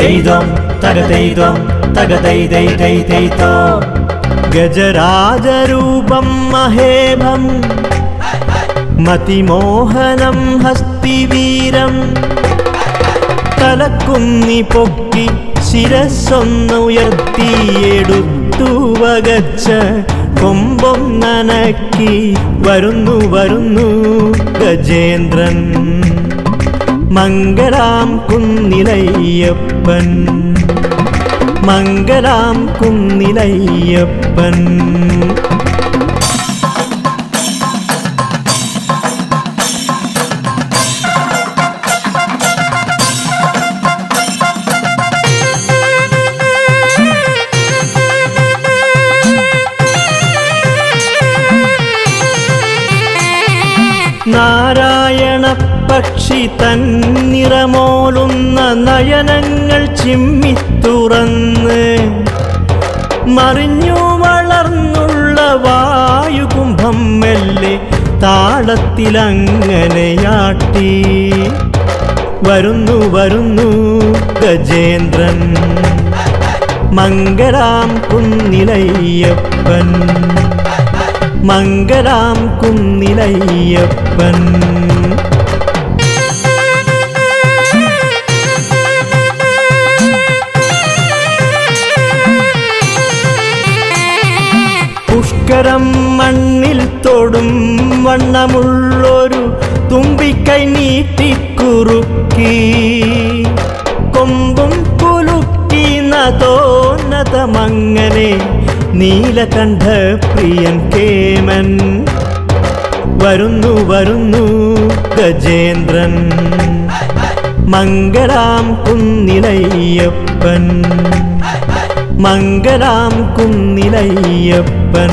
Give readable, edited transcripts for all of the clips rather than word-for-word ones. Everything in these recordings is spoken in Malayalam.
തകതൈതം തകതൈതം തകതൈതൈതൈതൈതോ ഗജരാജരൂപം മഹേഭം മതിമോഹനം ഹസ്തിവീരം തലക്കുന്നി പൊക്കി ശിരസ്സൊന്നുയർത്തിയെടുത്തു വകച്ച കൊമ്പൊന്നനക്കി വരുന്നു വരുന്നു ഗജേന്ദ്രൻ മംഗലാം കുന്നിലയ്യപ്പൻ മംഗലാം കുന്നിലയ്യപ്പൻ നാരായണ പക്ഷി തന്നിറമോലുന്ന നയനങ്ങൾ ചിമ്മിത്തുറന്ന് മറിഞ്ഞു വളർന്നുള്ള വായുകുംഭം മെല്ലെ താളത്തിലങ്ങനെയാട്ടി വരുന്നു വരുന്നു ഗജേന്ദ്രൻ മംഗലാം കുന്നിലയ്യപ്പൻ മംഗലാം കുന്നിലയ്യപ്പൻ പുഷ്കരം മണ്ണിൽ തൊടും വണ്ണമുള്ളൊരു തുമ്പിക്കൈ നീട്ടിക്കുറുക്കി കൊമ്പും കുലുക്കി നതോന്നതമങ്ങനെ നീലകണ്ഠ പ്രിയൻ കേമൻ വരുന്നു വരുന്നു ഗജേന്ദ്രൻ മംഗലാം കുന്നിലയ്യപ്പൻ മംഗലാം കുന്നിലയ്യപ്പൻ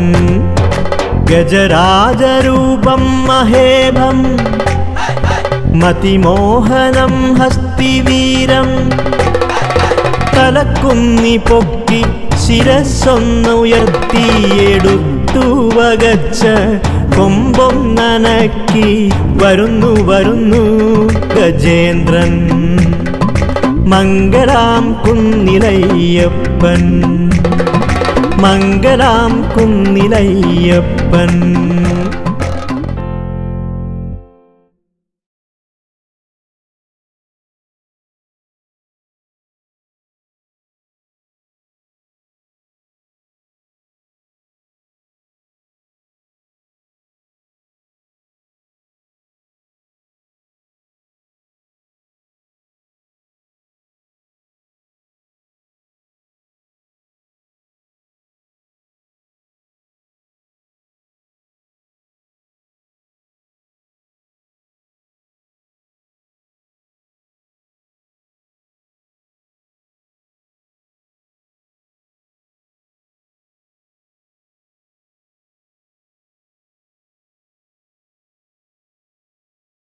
ഗജരാജരൂപം മഹേഭം മതിമോഹനം ഹസ്തിവീരം തലക്കുന്നി പൊക്കി ശിരസ്സൊന്നുയർത്തിയെടുത്തു വകച്ച കൊമ്പൊന്നനക്കി വരുന്നു വരുന്നു ഗജേന്ദ്രൻ മംഗലാം കുന്നിലയ്യപ്പൻ മംഗലാം കുന്നിലയ്യപ്പൻ